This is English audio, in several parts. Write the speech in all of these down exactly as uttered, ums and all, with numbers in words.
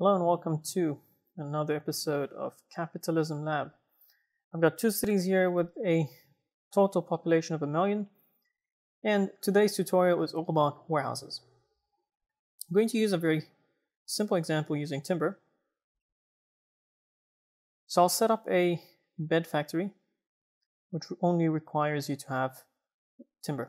Hello and welcome to another episode of Capitalism Lab. I've got two cities here with a total population of a million, and today's tutorial is all about warehouses. I'm going to use a very simple example using timber. So I'll set up a bed factory, which only requires you to have timber.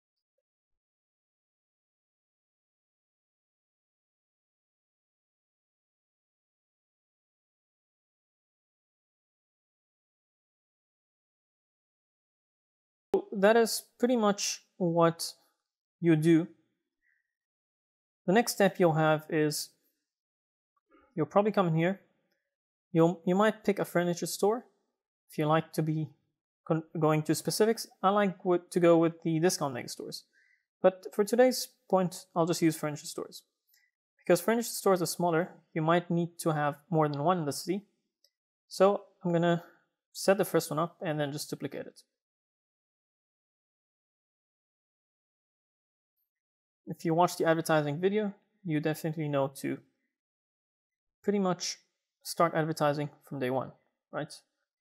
That is pretty much what you do. The next step you'll have is you'll probably come in here. You'll, you might pick a furniture store if you like to be going to specifics. I like to go with the discount mega stores. But for today's point, I'll just use furniture stores. Because furniture stores are smaller, you might need to have more than one in the city. So I'm going to set the first one up and then just duplicate it. If you watch the advertising video, you definitely know to pretty much start advertising from day one, right?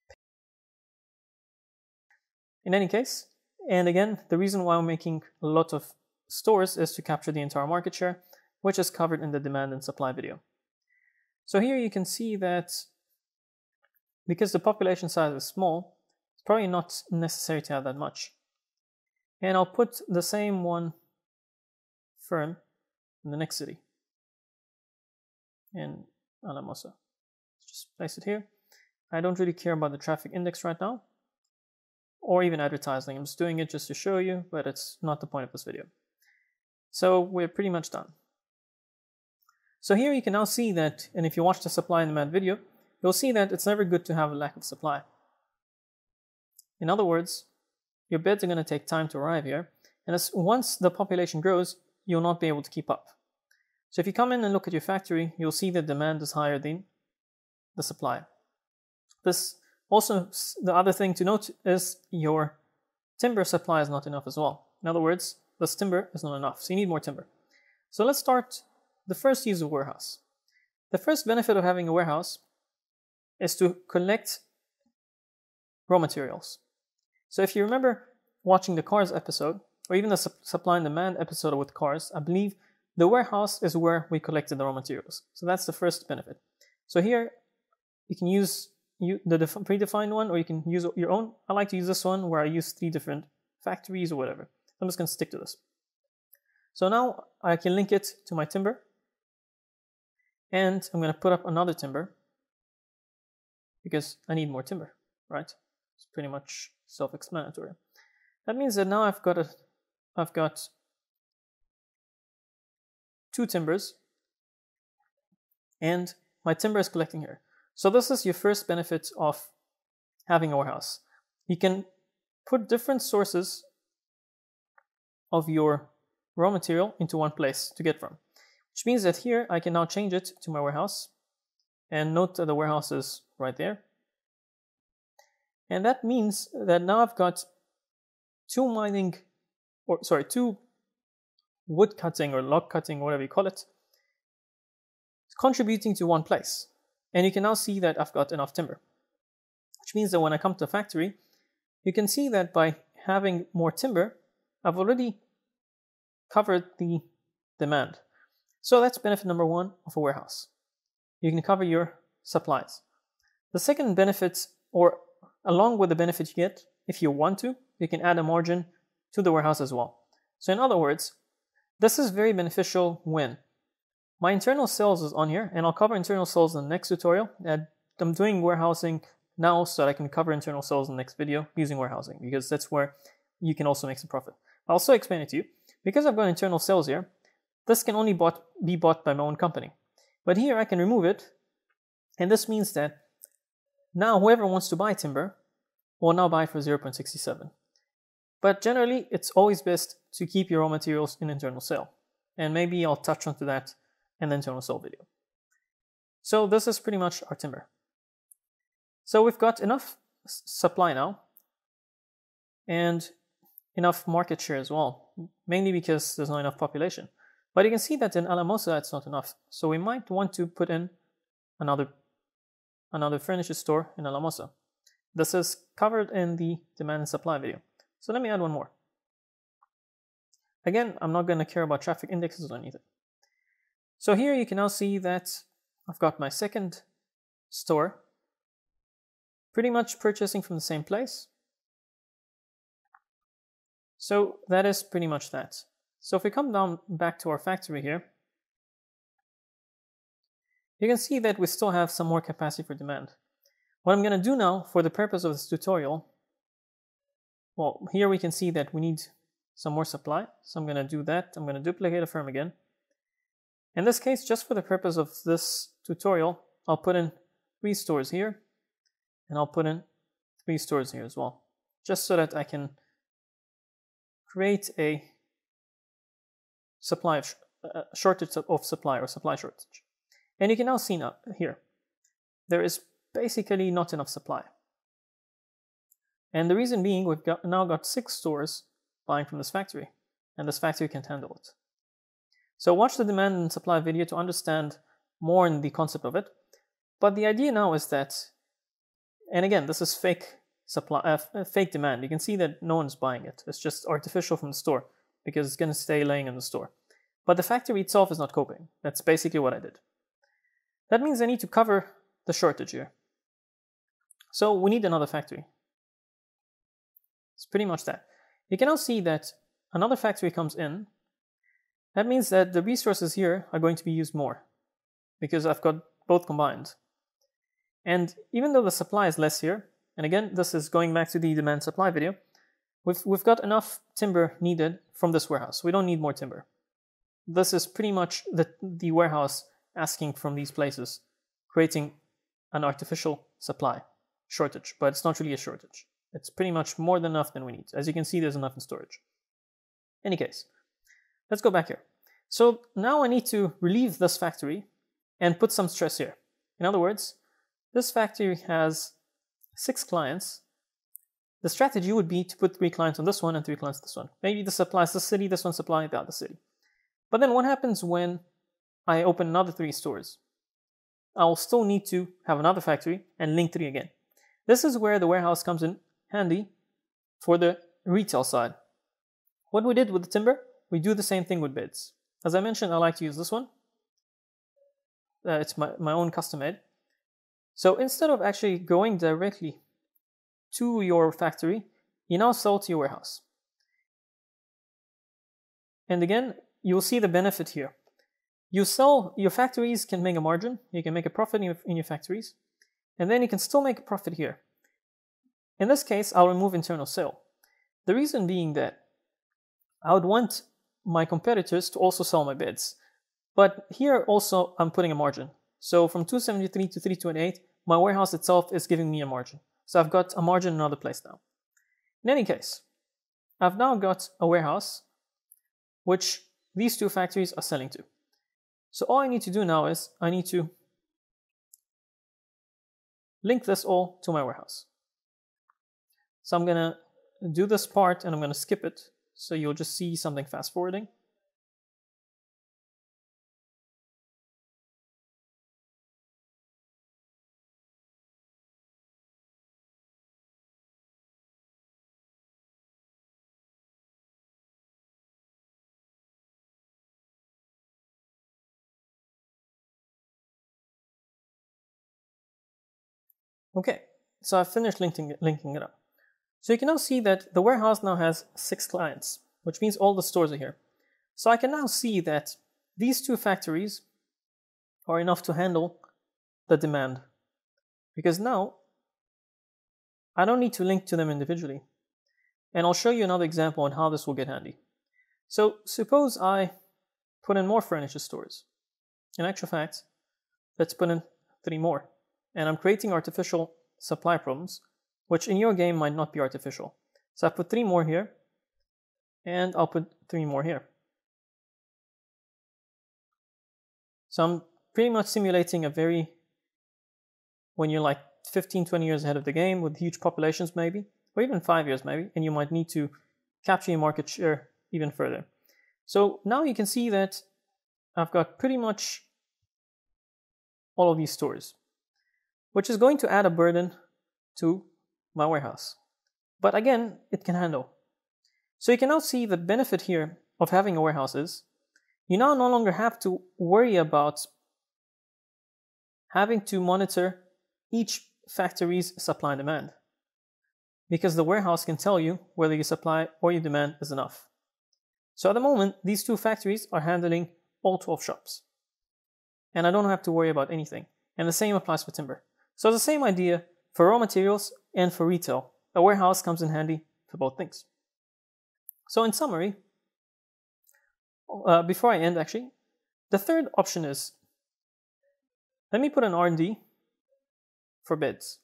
In any case, and again, the reason why I'm making a lot of stores is to capture the entire market share, which is covered in the demand and supply video. So here you can see that because the population size is small, it's probably not necessary to have that much. And I'll put the same one firm in the next city, in Alamosa. Just place it here. I don't really care about the traffic index right now, or even advertising. I'm just doing it just to show you, but it's not the point of this video. So we're pretty much done. So here you can now see that, and if you watch the supply and demand video, you'll see that it's never good to have a lack of supply. In other words, your beds are going to take time to arrive here, and as once the population grows, you'll not be able to keep up. So if you come in and look at your factory, you'll see that demand is higher than the supply. This also, the other thing to note is your timber supply is not enough as well. In other words, this timber is not enough, so you need more timber. So let's start the first use of warehouse. The first benefit of having a warehouse is to collect raw materials. So if you remember watching the cars episode, or even the su supply and demand episode with cars, I believe the warehouse is where we collected the raw materials. So that's the first benefit. So here you can use you, the predefined one, or you can use your own. I like to use this one where I use three different factories or whatever. I'm just going to stick to this. So now I can link it to my timber, and I'm going to put up another timber because I need more timber, right? It's pretty much self-explanatory. That means that now I've got a I've got two timbers, and my timber is collecting here. So this is your first benefit of having a warehouse. You can put different sources of your raw material into one place to get from, which means that here I can now change it to my warehouse, and note that the warehouse is right there. And that means that now I've got two mining or sorry, two wood cutting or log cutting, whatever you call it, contributing to one place. And you can now see that I've got enough timber, which means that when I come to the factory, you can see that by having more timber, I've already covered the demand. So that's benefit number one of a warehouse. You can cover your supplies. The second benefit, or along with the benefit you get, if you want to, you can add a margin to the warehouse as well. So in other words, this is very beneficial when my internal sales is on here, and I'll cover internal sales in the next tutorial. And I'm doing warehousing now so that I can cover internal sales in the next video using warehousing, because that's where you can also make some profit. I'll also explain it to you. Because I've got internal sales here, this can only bought, be bought by my own company. But here I can remove it, and this means that now whoever wants to buy timber will now buy for zero point six seven. But generally, it's always best to keep your raw materials in internal sale. And maybe I'll touch onto that in the internal sale video. So this is pretty much our timber. So we've got enough supply now, and enough market share as well, mainly because there's not enough population. But you can see that in Alamosa, it's not enough. So we might want to put in another, another furniture store in Alamosa. This is covered in the demand and supply video. So let me add one more. Again, I'm not going to care about traffic indexes or anything. So here you can now see that I've got my second store, pretty much purchasing from the same place. So that is pretty much that. So if we come down back to our factory here, you can see that we still have some more capacity for demand. What I'm going to do now for the purpose of this tutorial, well, here we can see that we need some more supply. So I'm going to do that. I'm going to duplicate a firm again. In this case, just for the purpose of this tutorial, I'll put in three stores here, and I'll put in three stores here as well, just so that I can create a supply of, uh, shortage of supply or supply shortage. And you can now see now here, there is basically not enough supply. And the reason being, we've got, now got six stores buying from this factory, and this factory can't handle it. So watch the demand and supply video to understand more in the concept of it. But the idea now is that, and again, this is fake supply, uh, fake demand. You can see that no one's buying it. It's just artificial from the store because it's going to stay laying in the store. But the factory itself is not coping. That's basically what I did. That means I need to cover the shortage here. So we need another factory. It's pretty much that. You can now see that another factory comes in. That means that the resources here are going to be used more because I've got both combined. And even though the supply is less here, and again, this is going back to the demand supply video, we've, we've got enough timber needed from this warehouse. We don't need more timber. This is pretty much the, the warehouse asking from these places, creating an artificial supply shortage, but it's not really a shortage. It's pretty much more than enough than we need. As you can see, there's enough in storage. Any case, let's go back here. So now I need to relieve this factory and put some stress here. In other words, this factory has six clients. The strategy would be to put three clients on this one and three clients on this one. Maybe this supplies the city, this one supplies the other city. But then what happens when I open another three stores? I'll still need to have another factory and link three again. This is where the warehouse comes in handy for the retail side. What we did with the timber, we do the same thing with bids. As I mentioned, I like to use this one. Uh, it's my, my own custom made. So instead of actually going directly to your factory, you now sell to your warehouse. And again, you'll see the benefit here. You sell, your factories can make a margin, you can make a profit in your, in your factories, and then you can still make a profit here. In this case, I'll remove internal sale. The reason being that I would want my competitors to also sell my bids. But here also I'm putting a margin. So from two seventy-three to three twenty-eight, my warehouse itself is giving me a margin. So I've got a margin in another place now. In any case, I've now got a warehouse which these two factories are selling to. So all I need to do now is I need to link this all to my warehouse. So I'm going to do this part and I'm going to skip it. So you'll just see something fast forwarding. Okay, so I've finished linking, linking it up. So you can now see that the warehouse now has six clients, which means all the stores are here. So I can now see that these two factories are enough to handle the demand. Because now, I don't need to link to them individually. And I'll show you another example on how this will get handy. So suppose I put in more furniture stores. In actual fact, let's put in three more. And I'm creating artificial supply problems, which in your game might not be artificial. So I put three more here, and I'll put three more here. So I'm pretty much simulating a very, when you're like fifteen, twenty years ahead of the game with huge populations maybe, or even five years maybe, and you might need to capture your market share even further. So now you can see that I've got pretty much all of these stores, which is going to add a burden to my warehouse. But again, it can handle. So you can now see the benefit here of having a warehouse is you now no longer have to worry about having to monitor each factory's supply and demand, because the warehouse can tell you whether your supply or your demand is enough. So at the moment, these two factories are handling all twelve shops, and I don't have to worry about anything. And the same applies for timber. So the same idea for raw materials and for retail. A warehouse comes in handy for both things. So in summary, uh, before I end actually, the third option is, let me put an R and D for bids.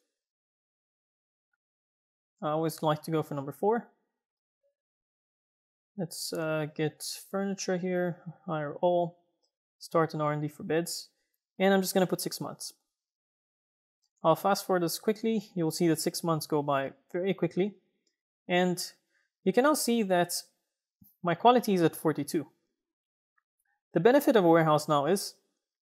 I always like to go for number four. Let's uh, get furniture here, hire all, start an R and D for bids, and I'm just going to put six months. I'll fast forward this quickly. You'll see that six months go by very quickly, and you can now see that my quality is at forty-two. The benefit of a warehouse now is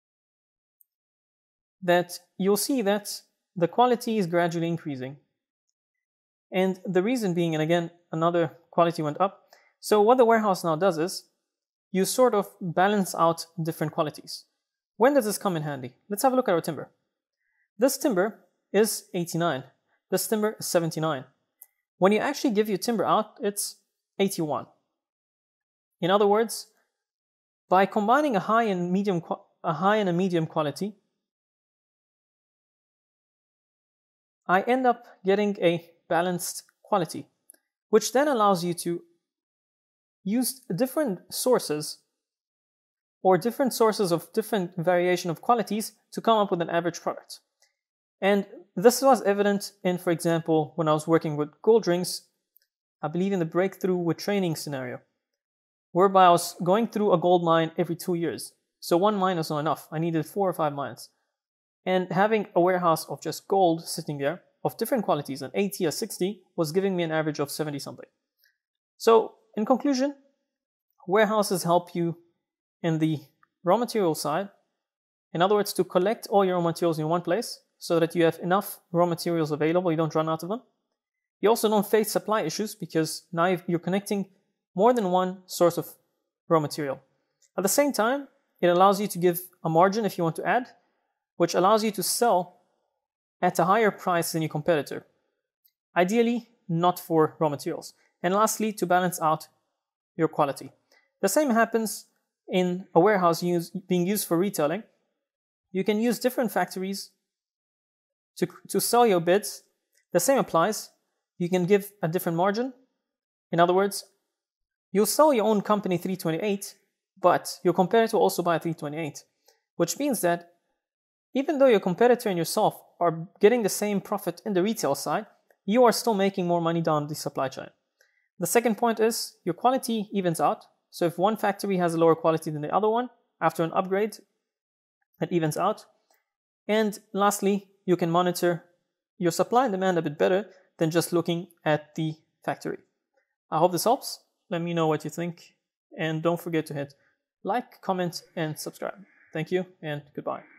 that you'll see that the quality is gradually increasing. And the reason being, and again, another quality went up. So what the warehouse now does is you sort of balance out different qualities. When does this come in handy? Let's have a look at our timber. This timber is eighty-nine. This timber is seventy-nine. When you actually give your timber out, it's eighty-one. In other words, by combining a high and medium, a high and a medium quality, I end up getting a balanced quality, which then allows you to use different sources or different sources of different variation of qualities to come up with an average product. And this was evident in, for example, when I was working with gold rings, I believe in the breakthrough with training scenario, whereby I was going through a gold mine every two years. So one mine was not enough. I needed four or five mines. And having a warehouse of just gold sitting there of different qualities, an eighty or sixty, was giving me an average of seventy something. So in conclusion, warehouses help you in the raw material side. In other words, to collect all your raw materials in one place so that you have enough raw materials available, you don't run out of them. You also don't face supply issues because now you're connecting more than one source of raw material. At the same time, it allows you to give a margin if you want to add, which allows you to sell at a higher price than your competitor. Ideally, not for raw materials. And lastly, to balance out your quality. The same happens in a warehouse use, being used for retailing. You can use different factories to, to sell your bids. The same applies. You can give a different margin. In other words, you'll sell your own company three twenty-eight, but your competitor will also buy three twenty-eight, which means that even though your competitor and yourself are getting the same profit in the retail side, you are still making more money down the supply chain. The second point is your quality evens out. So if one factory has a lower quality than the other one, after an upgrade, it evens out. And lastly, you can monitor your supply and demand a bit better than just looking at the factory. I hope this helps. Let me know what you think. And don't forget to hit like, comment, and subscribe. Thank you, and goodbye.